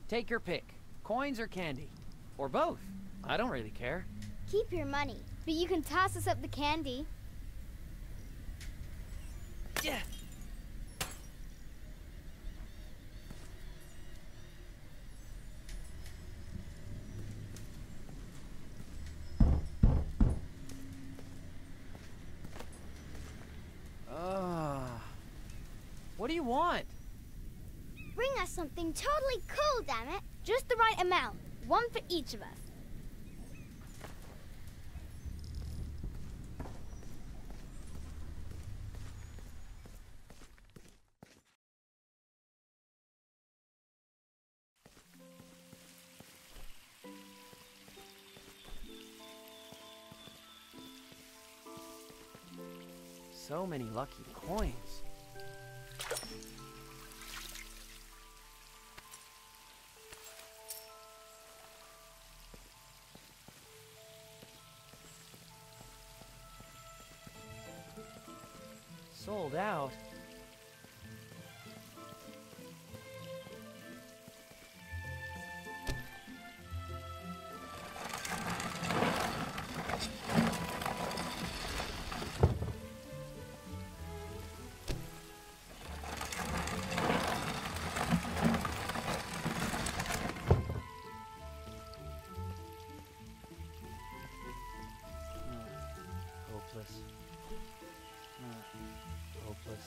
Take your pick. Coins or candy. Or both. I don't really care. Keep your money, but you can toss us up the candy. Yeah. What do you want? Bring us something totally cool, damn it. Just the right amount. One for each of us. So many lucky coins. Sold out. Hopeless. Hopeless.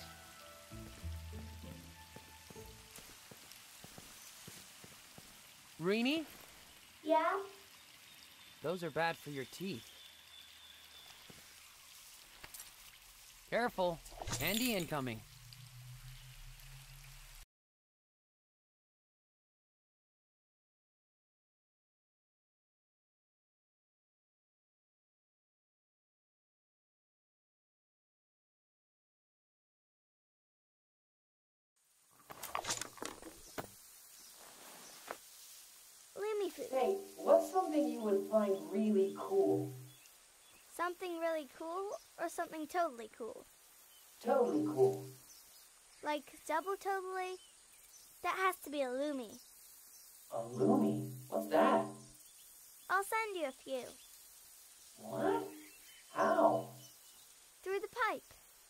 Reenie? Yeah? Those are bad for your teeth. Careful. Candy incoming. Lumi food. Hey, what's something you would find really cool? Something really cool or something totally cool? Totally cool. Like double totally? That has to be a Lumi. A Lumi? What's that? I'll send you a few. What? How? Through the pipe.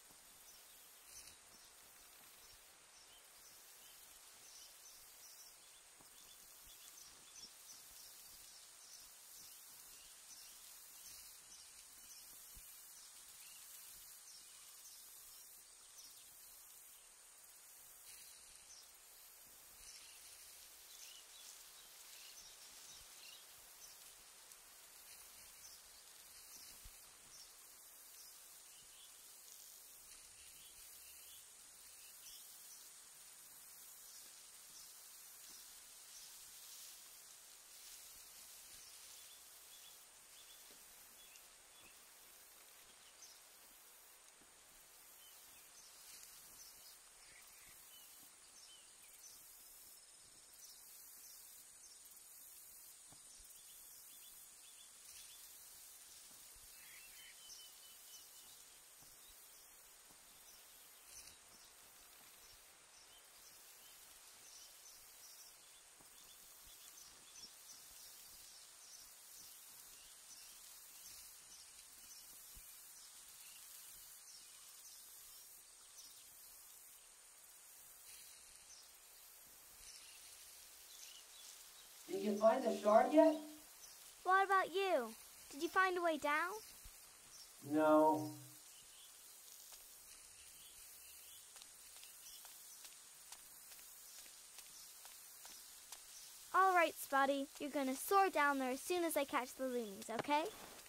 Did you find the shard yet? What about you? Did you find a way down? No. All right, Spotty. You're gonna soar down there as soon as I catch the Lumies, okay?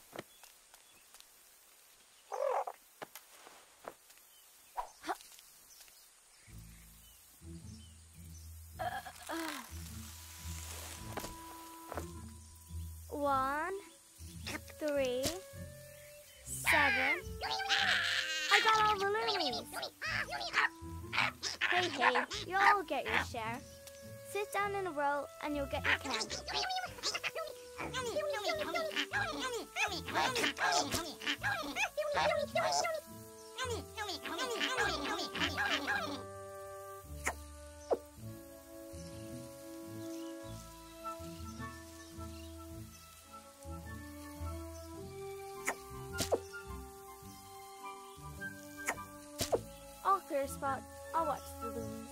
One, 3, 7. I got all the Lumies. Hey, you'll all get your share. Sit down in a row and you'll get your candy. better spot, I'll watch the loomies.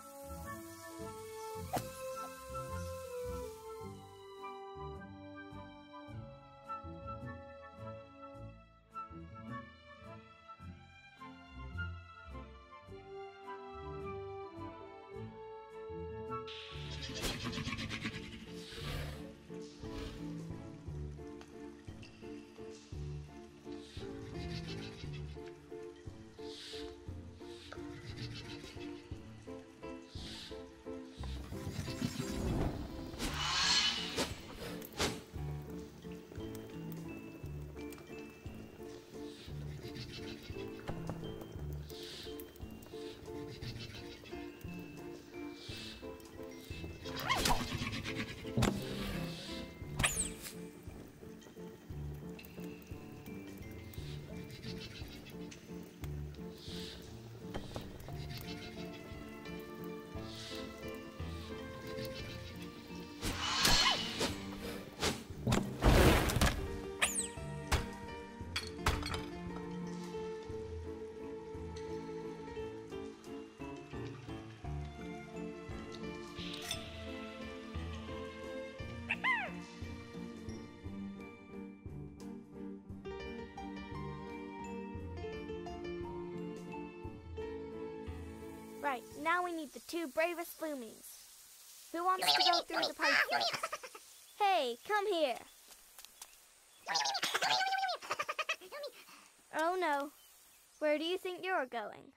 Right, now we need the 2 bravest loomies. Who wants to go through the pipe first? Hey, come here. Oh no. Where do you think you're going?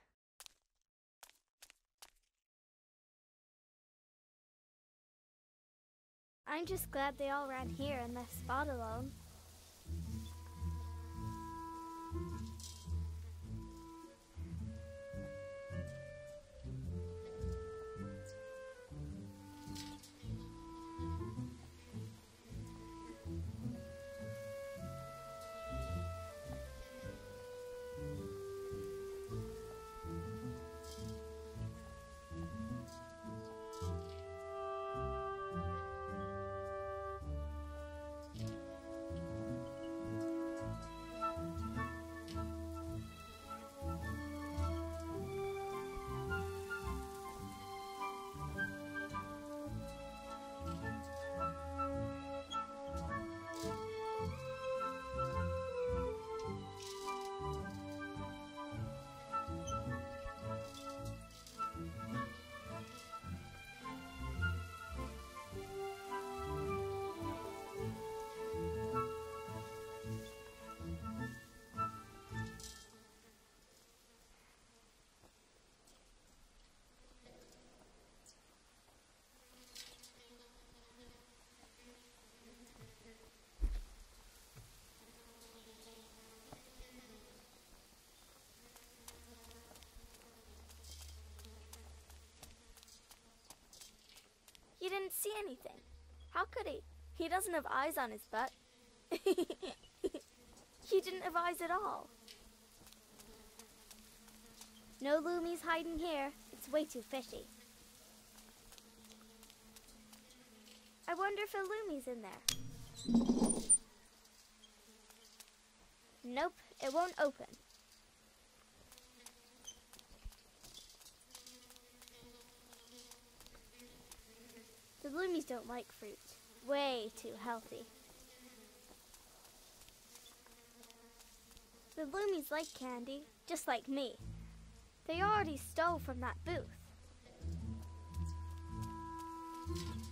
I'm just glad they all ran here and left Spot alone. He didn't see anything. How could he? He doesn't have eyes on his butt. He didn't have eyes at all. No loomies hiding here. It's way too fishy. I wonder if a loomie's in there. Nope, it won't open. The loomies don't like fruit. Way too healthy. The loomies like candy, just like me. They already stole from that booth.